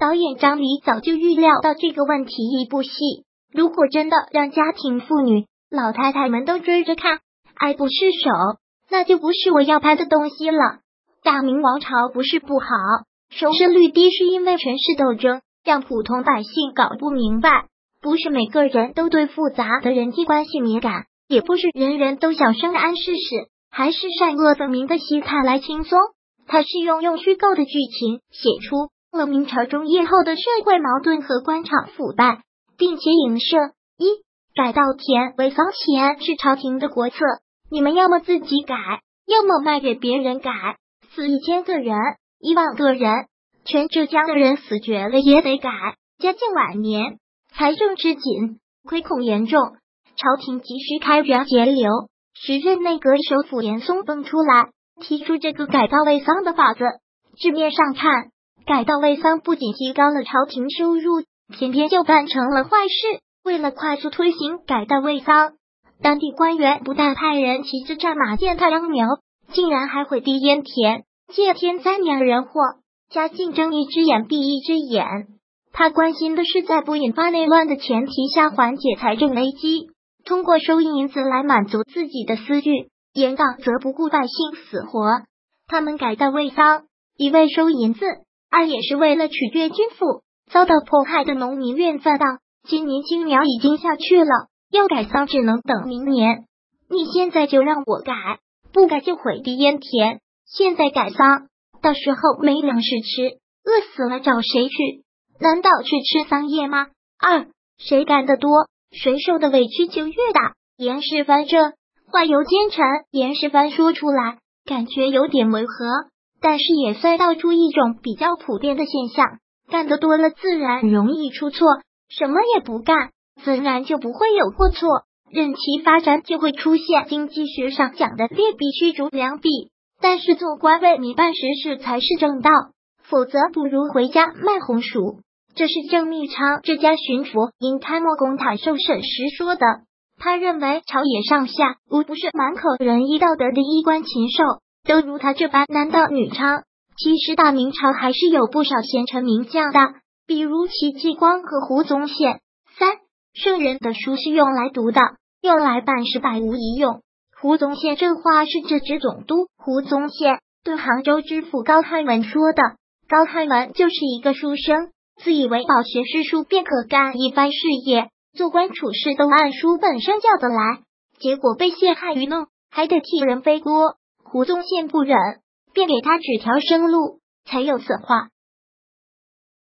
导演张黎早就预料到这个问题，一部戏如果真的让家庭妇女、老太太们都追着看，爱不释手，那就不是我要拍的东西了。大明王朝不是不好，收视率低是因为权势斗争让普通百姓搞不明白，不是每个人都对复杂的人际关系敏感，也不是人人都想生安世事，还是善恶分明的心态来轻松。他是用虚构的剧情写出了明朝中叶后的社会矛盾和官场腐败，并且影射一改稻田为桑田是朝廷的国策，你们要么自己改，要么卖给别人改，死1000个人10000个人，全浙江的人死绝了也得改。嘉靖晚年财政吃紧，亏空严重，朝廷急需开源节流。时任内阁首辅严嵩蹦出来提出这个改稻为桑的法子。字面上看，改稻为桑不仅提高了朝廷收入，偏偏就办成了坏事。为了快速推行改稻为桑，当地官员不但派人骑着战马践踏秧苗，竟然还毁地淹田，借天灾免人祸。嘉靖睁一只眼闭一只眼，他关心的是在不引发内乱的前提下缓解财政危机，通过收银子来满足自己的私欲。严党则不顾百姓死活，他们改稻为桑，一为收银子，二也是为了取悦军府。遭到迫害的农民怨愤道：今年青苗已经下去了，要改桑只能等明年。你现在就让我改，不改就毁地淹田。现在改桑，到时候没粮食吃，饿死了找谁去？难道去吃桑叶吗？二，谁干得多，谁受的委屈就越大。严世蕃这话由奸臣严世蕃说出来，感觉有点违和，但是也算道出一种比较普遍的现象。干得多了自然容易出错，什么也不干，自然就不会有过错，任其发展就会出现经济学上讲的劣币驱逐良币。但是做官为民办实事才是正道，否则不如回家卖红薯。这是郑密昌浙江巡抚因开墨公坦受审时说的。他认为朝野上下无不是满口仁义道德的衣冠禽兽，都如他这般男盗女娼。其实大明朝还是有不少贤臣名将的，比如戚继光和胡宗宪。三，圣人的书是用来读的，用来办事百无一用。胡宗宪这话是指总督胡宗宪对杭州知府高翰文说的。高翰文就是一个书生，自以为饱学诗书便可干一番事业，做官处事都按书本上教得来，结果被陷害愚弄，还得替人背锅。胡宗宪不忍，便给他指条生路，才有此话。